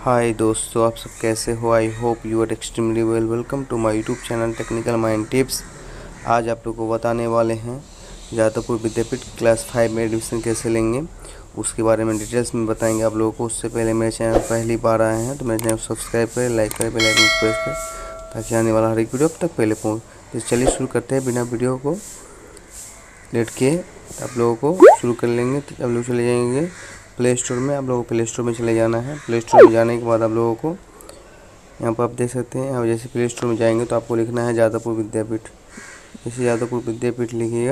हाय दोस्तों, आप सब कैसे हो। I hope you are extremely welcome to my YouTube channel technical mind tips. आज आप लोगों को बताने वाले हैं जादवपुर विद्यापीठ क्लास 5 में एडमिशन कैसे लेंगे, उसके बारे में डिटेल्स में बताएंगे आप लोगों को। उससे पहले मेरे चैनल पहली बार आए हैं तो मेरे चैनल को सब्सक्राइब करें, लाइक करें, बेल आइकन प्रेस करें ताकि आने वाला हर एक वीडियो अब तक पहले पहुँच। तो चलिए शुरू करते हैं बिना वीडियो को लेट के। आप लोगों को शुरू कर लेंगे तो आप लोग चले जाएंगे प्ले स्टोर में। आप लोगों को प्ले स्टोर में चले जाना है। प्ले स्टोर में जाने के बाद आप लोगों को यहाँ पर आप देख सकते हैं, अब जैसे प्ले स्टोर में जाएंगे तो आपको लिखना है जादवपुर विद्यापीठ। जैसे जादवपुर विद्यापीठ लिखिएगा,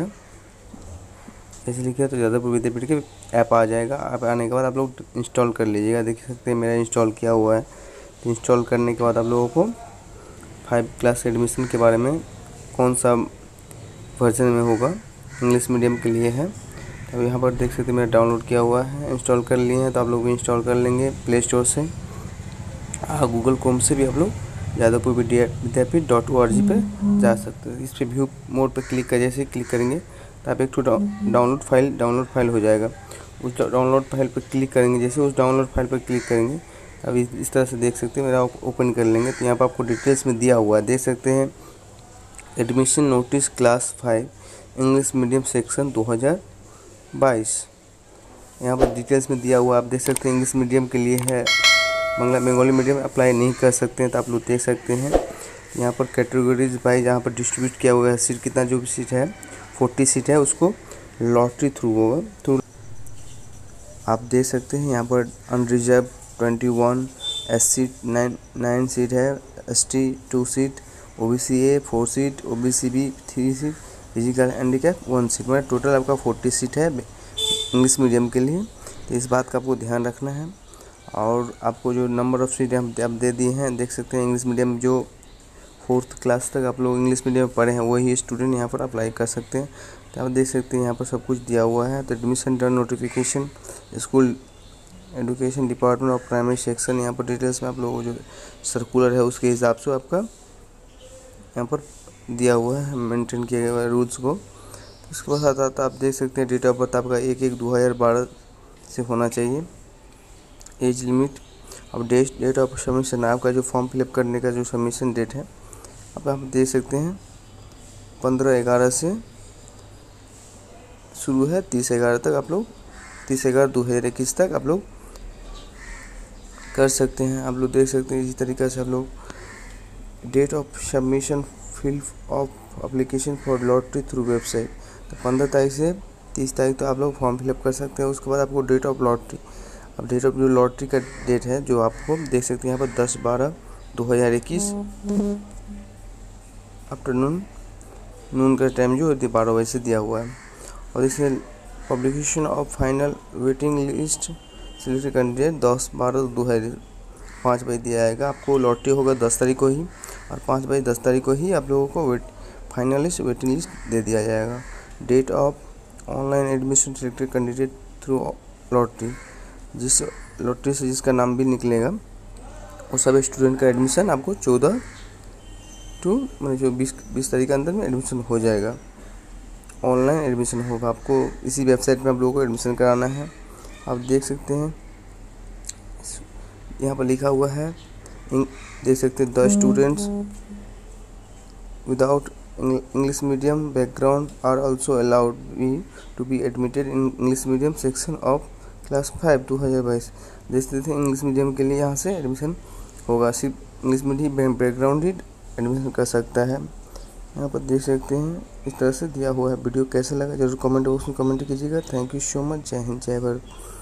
जैसे लिखिएगा तो जादवपुर विद्यापीठ के ऐप आ जाएगा। ऐप आने के बाद आप लोग इंस्टॉल कर लीजिएगा। देख सकते हैं मेरा इंस्टॉल किया हुआ है। तो इंस्टॉल करने के बाद आप लोगों को 5 क्लास एडमिशन के बारे में कौन सा वर्जन में होगा, इंग्लिश मीडियम के लिए है। अब यहाँ पर देख सकते हैं मेरा डाउनलोड किया हुआ है, इंस्टॉल कर लिए हैं। तो आप लोग भी इंस्टॉल कर लेंगे प्ले स्टोर से। गूगल क्रोम से भी आप लोग जादवपुर विद्यापीठ.org पर जा सकते हैं। इस पर व्यू मोड पर क्लिक कर, जैसे क्लिक करेंगे तो आप एक डाउनलोड फाइल हो जाएगा। उस डाउनलोड फाइल पर क्लिक करेंगे, जैसे उस डाउनलोड फाइल पर क्लिक करेंगे अब इस तरह से देख सकते हैं मेरा ओपन कर लेंगे। तो यहाँ पर आपको डिटेल्स में दिया हुआ है, देख सकते हैं admission notice class 5 English medium section 2022। यहाँ पर डिटेल्स में दिया हुआ आप देख सकते हैं। इंग्लिश मीडियम के लिए है, बंगाली मीडियम अप्लाई नहीं कर सकते हैं। तो आप लोग देख सकते हैं यहाँ पर कैटेगरीज वाइज यहाँ पर डिस्ट्रीब्यूट किया हुआ है। सीट कितना, जो भी सीट है 40 सीट है, उसको लॉटरी थ्रू होगा। तो आप देख सकते हैं यहाँ पर अनरिजर्व 21, SC 9 सीट है, ST 2 seat, OBC A 4 seat, OBC B 3 seat, physical handicap 1 seat. मतलब टोटल आपका 40 सीट है इंग्लिश मीडियम के लिए। तो इस बात का आपको ध्यान रखना है। और आपको जो नंबर ऑफ़ सीट हम आप दे दिए हैं, देख सकते हैं इंग्लिश मीडियम जो 4th क्लास तक आप लोग इंग्लिश मीडियम में पढ़े हैं वही स्टूडेंट यहाँ पर अप्लाई कर सकते हैं। तो आप देख सकते हैं यहाँ पर सब कुछ दिया हुआ है। तो admission done notification school education department of primary section, यहाँ पर डिटेल्स में आप लोगों को जो सर्कुलर है उसके हिसाब से आपका यहाँ पर दिया हुआ है, मेंटेन किया गया है रूल्स को। उसके साथ साथ आप देख सकते हैं डेट ऑफ बर्थ आपका 1/1/2012 से होना चाहिए। एज लिमिट, अब डेट ऑफ सबमिशन आपका जो फॉर्म फिलअप करने का जो सबमिशन डेट है अब आप देख सकते हैं 15/11 से शुरू है, 30/11 तक आप लोग 30/11/2021 तक आप लोग कर सकते हैं। आप लोग देख सकते हैं इसी तरीक़े से आप लोग date of submission fill of application for lottery through website. तो 15 तारीख से 30 तारीख तो आप लोग फॉर्म फिलअप कर सकते हैं। उसके बाद आपको डेट ऑफ लॉटरी, अब डेट ऑफ जो लॉटरी का डेट है जो आपको देख सकते हैं यहाँ पर 10/12/2021 आफ्टरनून नून का टाइम जो 12 बजे से दिया हुआ है। और इसमें publication of final waiting list selected candidate 10/12/2005 बजे दिया जाएगा। आपको लॉटरी होगा 10 तारीख को ही, और 5 बजे 10 तारीख को ही आप लोगों को फाइनल लिस्ट वेटिंग लिस्ट दे दिया जाएगा। Date of online admission selected candidate through lottery, जिस लॉटरी से जिसका नाम भी निकलेगा वो सब स्टूडेंट का एडमिशन आपको 14 टू मतलब जो 20 तारीख के अंदर में एडमिशन हो जाएगा। ऑनलाइन एडमिशन होगा, आपको इसी वेबसाइट में आप लोगों को एडमिशन कराना है। आप देख सकते हैं यहाँ पर लिखा हुआ है, देख सकते हैं the students without English medium background are also allowed to be admitted in English medium section of class 5 2022। देख सकते हैं इंग्लिश मीडियम के लिए यहाँ से एडमिशन होगा, सिर्फ इंग्लिश मीडियम बैकग्राउंड ही एडमिशन कर सकता है। यहाँ पर देख सकते हैं इस तरह से दिया हुआ है। वीडियो कैसा लगा जरूर कमेंट बॉक्स में कमेंट कीजिएगा। Thank you so much. जय हिंद, जय भारत।